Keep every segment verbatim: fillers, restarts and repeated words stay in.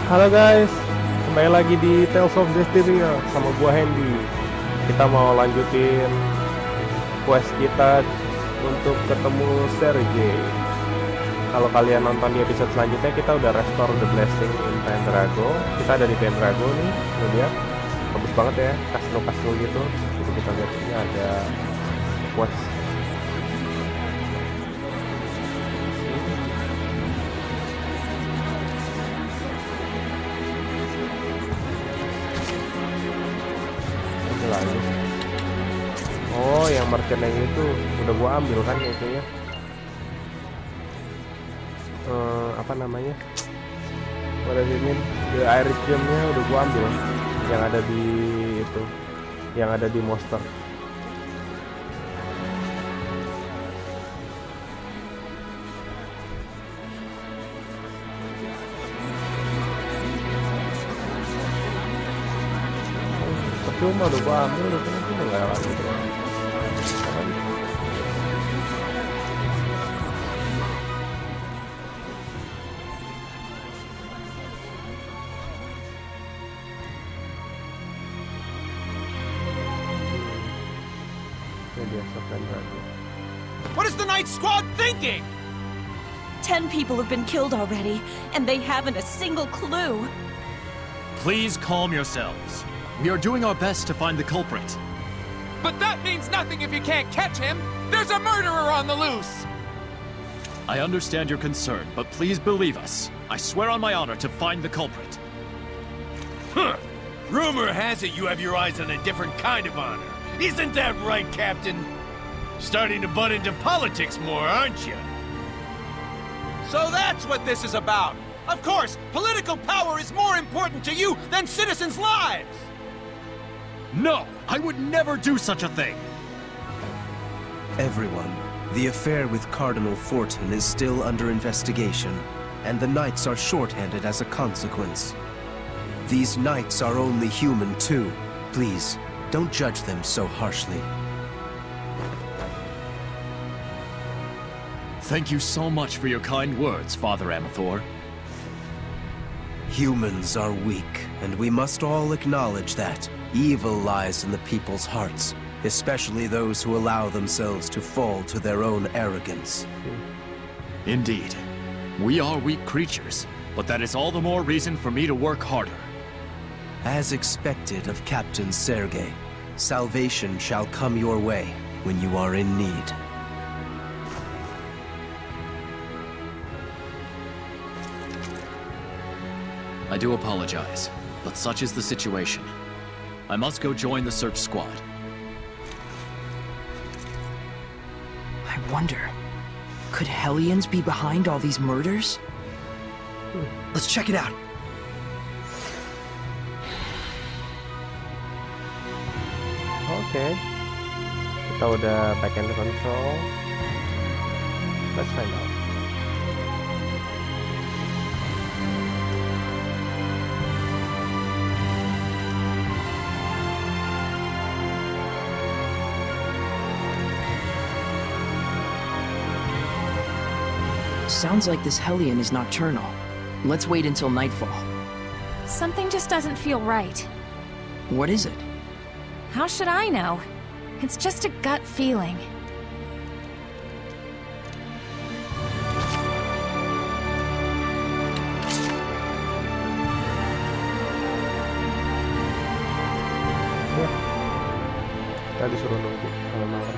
Halo guys, kembali lagi di Tales of Destiny sama gua Hendy. Kita mau lanjutin quest kita untuk ketemu Sergei. Kalau kalian nonton di episode selanjutnya, kita udah restore the blessing in Pendrago. Kita ada di Pendrago nih, lo lihat, bagus banget ya, kastil-kastil gitu. Jadi kita lihat ini ada quest. Lagi. Oh, yang merchant yang itu udah gua ambil kan itu ya. Uh, apa namanya? Pada sini the air gemnya udah gua ambil yang ada di itu, yang ada di monster. Cuma udah gua ambil udah kan udah nggak lagi bro. What is the Night Squad thinking? Ten people have been killed already, and they haven't a single clue. Please calm yourselves. We are doing our best to find the culprit. But that means nothing if you can't catch him! There's a murderer on the loose! I understand your concern, but please believe us. I swear on my honor to find the culprit. Huh. Rumor has it you have your eyes on a different kind of honor. Isn't that right, Captain? Starting to butt into politics more, aren't you? So that's what this is about! Of course, political power is more important to you than citizens' lives! No! I would never do such a thing! Everyone, the affair with Cardinal Fortin is still under investigation, and the Knights are shorthanded as a consequence. These Knights are only human too. Please, don't judge them so harshly. Thank you so much for your kind words, Father Amathor. Humans are weak, and we must all acknowledge that. Evil lies in the people's hearts, especially those who allow themselves to fall to their own arrogance. Indeed. We are weak creatures, but that is all the more reason for me to work harder. As expected of Captain Sergei, salvation shall come your way when you are in need. I do apologize, but such is the situation. I must go join the search squad. I wonder, could Hellions be behind all these murders? Let's check it out. Okay. Kita udah back end control. Let's find out. Sounds like this Hellion is nocturnal. Let's wait until nightfall. Something just doesn't feel right. What is it? How should I know? It's just a gut feeling. Ya, kita disuruh nunggu kalau malam.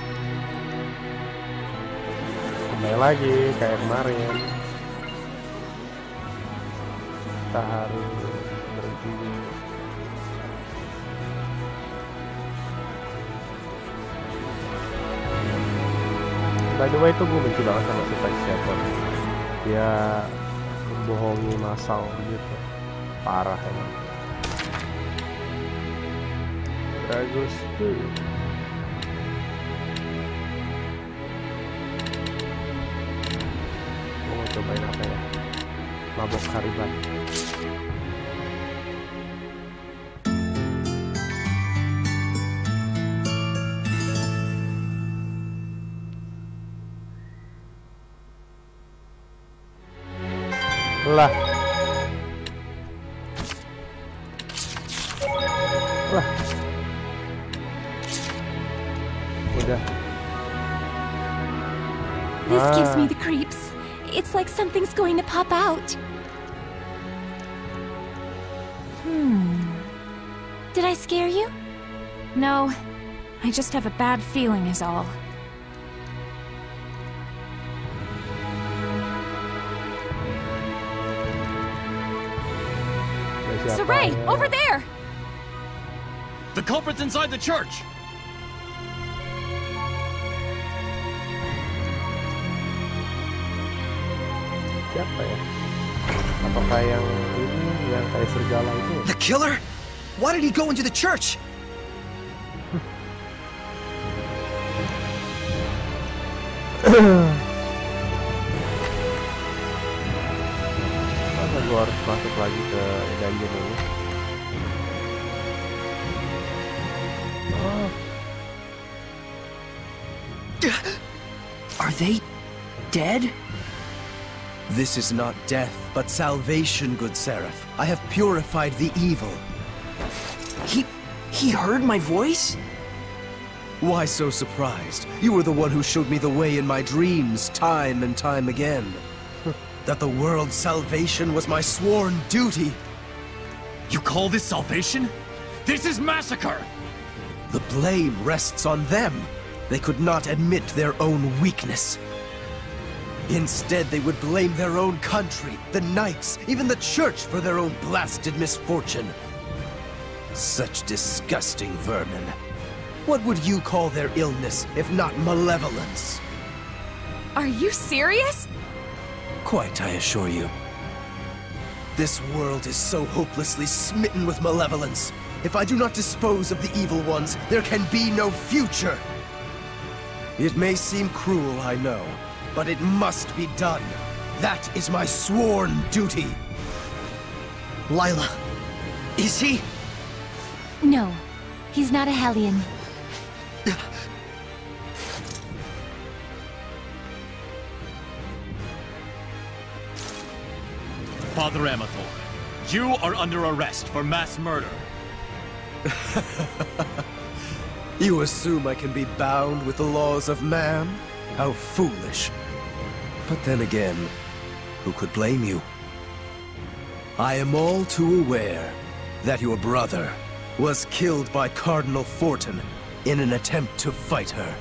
Kembali lagi kayak kemarin, kita harus berhenti. By the way, itu gue benci banget sama si Fight Shaper. Dia membohongi masal gitu, parah emang. Bagus tuh. Mau cobain apa ya? Mabok Hariban. Lah, Lah. Udah. This Ah. gives me the creeps. It's like something's going to pop out. Hmm. Did I scare you? No. I just have a bad feeling is all. Saray, over there! The culprit's inside the church! Siapa ya? Apakah yang ini, yang kayak serigala itu? The killer? Why did he go into the church? Masa gue harus masuk lagi ke dungeon ini? Oh. Are they dead? This is not death, but salvation, good Seraph. I have purified the evil. He... he heard my voice? Why so surprised? You were the one who showed me the way in my dreams, time and time again. That the world's salvation was my sworn duty. You call this salvation? This is massacre! The blame rests on them. They could not admit their own weakness. Instead, they would blame their own country, the knights, even the church for their own blasted misfortune. Such disgusting vermin. What would you call their illness, if not malevolence? Are you serious? Quite, I assure you. This world is so hopelessly smitten with malevolence. If I do not dispose of the evil ones, there can be no future. It may seem cruel, I know, but it must be done. That is my sworn duty. Lila, is he? No, he's not a Hellion. Father Amathor, you are under arrest for mass murder. You assume I can be bound with the laws of man? How foolish. But then again, who could blame you? I am all too aware that your brother was killed by Cardinal Fortin in an attempt to fight her.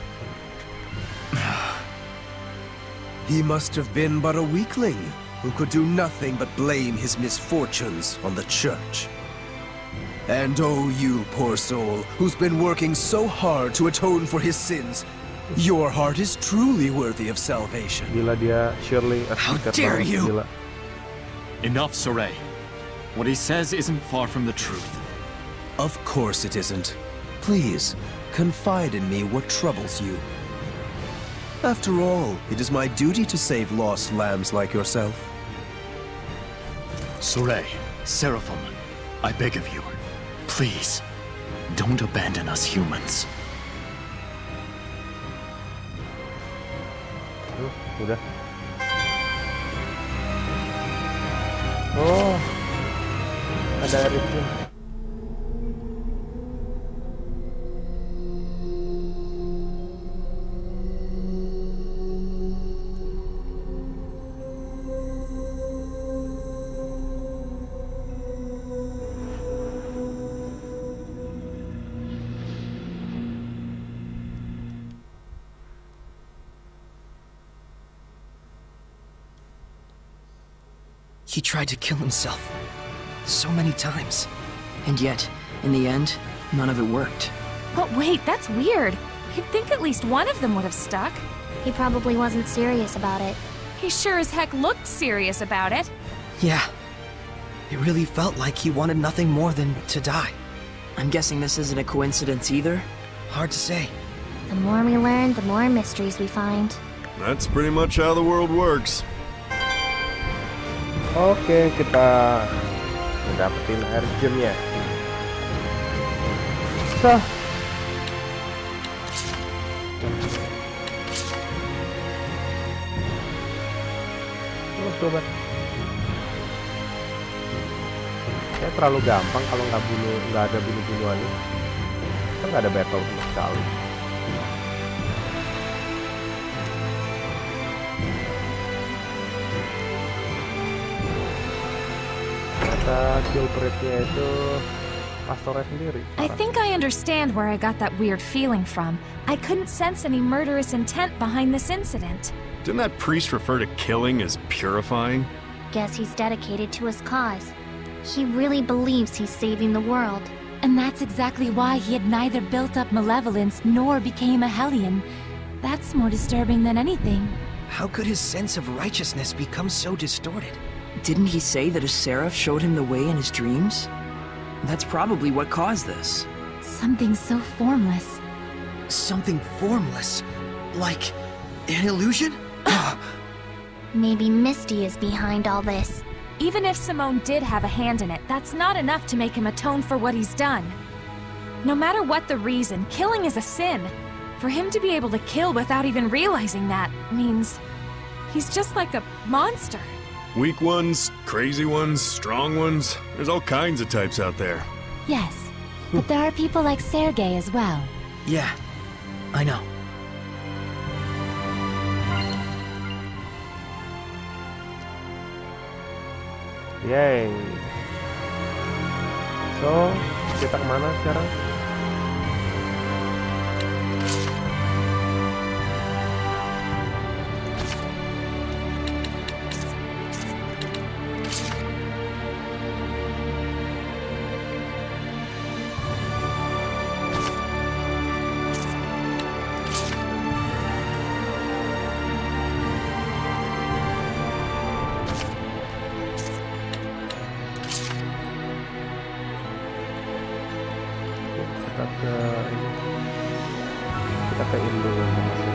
He must have been but a weakling who could do nothing but blame his misfortunes on the church. And oh, you poor soul, who's been working so hard to atone for his sins, your heart is truly worthy of salvation. Gila dia, Shirley. How dare you! Gila. Enough, Saray. What he says isn't far from the truth. Of course it isn't. Please, confide in me what troubles you. After all, it is my duty to save lost lambs like yourself. Saray, Seraphim, I beg of you, please, don't abandon us humans. Hmm, udah. Oh, ada Arifin. He tried to kill himself. So many times. And yet, in the end, none of it worked. But wait, that's weird. You'd think at least one of them would have stuck. He probably wasn't serious about it. He sure as heck looked serious about it. Yeah. It really felt like he wanted nothing more than to die. I'm guessing this isn't a coincidence either. Hard to say. The more we learn, the more mysteries we find. That's pretty much how the world works. Oke, kita dapetin air gemnya. Sah. Oh, sobat. Ya terlalu gampang kalau nggak bunuh, nggak ada bunuh-bunuhannya. Kan nggak ada battle sama sekali. Kata kill rate-nya itu Pastornya sendiri. I think I understand where I got that weird feeling from. I couldn't sense any murderous intent behind this incident. Didn't that priest refer to killing as purifying? Guess he's dedicated to his cause. He really believes he's saving the world. And that's exactly why he had neither built up malevolence nor became a Hellion. That's more disturbing than anything. How could his sense of righteousness become so distorted? Didn't he say that a seraph showed him the way in his dreams? That's probably what caused this. Something so formless. Something formless? Like an illusion? Maybe Misty is behind all this. Even if Simone did have a hand in it, that's not enough to make him atone for what he's done. No matter what the reason, killing is a sin. For him to be able to kill without even realizing that means he's just like a monster. Weak ones, crazy ones, strong ones. There's all kinds of types out there. Yes, but there are people like Sergei as well. Yeah, I know. Yay. So, kita kemana sekarang? Kita ke kita ke Indo masing-masing.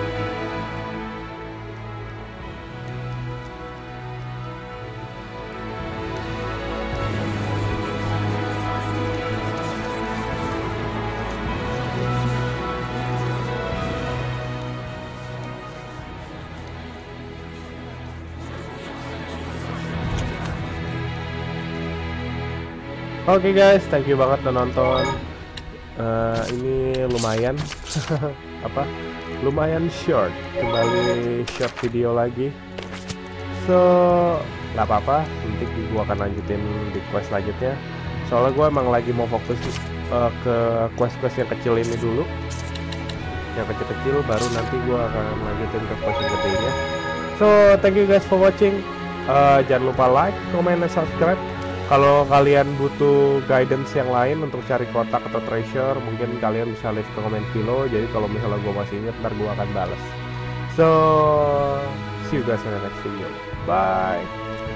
Oke okay guys, thank you banget udah nonton. Uh, ini lumayan apa? Lumayan short, kembali short video lagi. So, nggak apa-apa. Nanti gua akan lanjutin di quest selanjutnya. Soalnya gua emang lagi mau fokus uh, ke quest-quest yang kecil ini dulu. Yang kecil-kecil, baru nanti gua akan lanjutin ke quest yang gedenya. So, thank you guys for watching. Uh, jangan lupa like, comment, dan subscribe. Kalau kalian butuh guidance yang lain untuk cari kotak atau treasure, mungkin kalian bisa leave ke komen below. Jadi kalau misalnya gue masih ingat, ntar gue akan balas. So, see you guys in the next video. Bye!